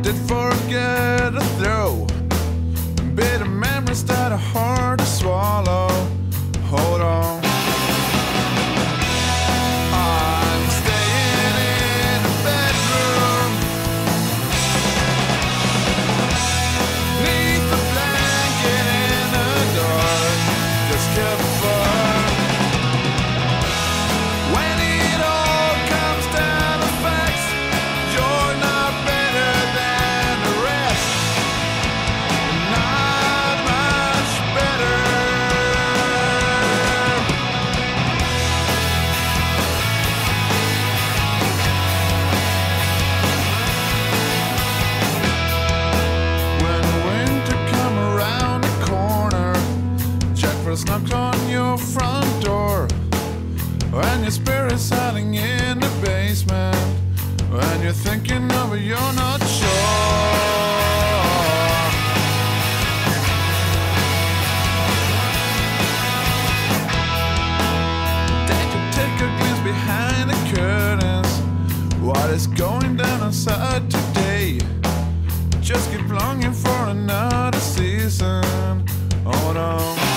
did forget to throw. Bitter memories that are hard to swallow. Hold on. I'm staying in the bedroom, neath the blanket in the dark, just kept far. When it all comes down to facts, you're not better than the rest. You're not much better. When winter come around the corner, Jack Frost knocked on your front door, and your spirit's hiding in the basement, and you're thinking of it, you're not sure. They could take a glimpse behind the curtains. What is going down outside today? Just keep longing for another season. Oh no.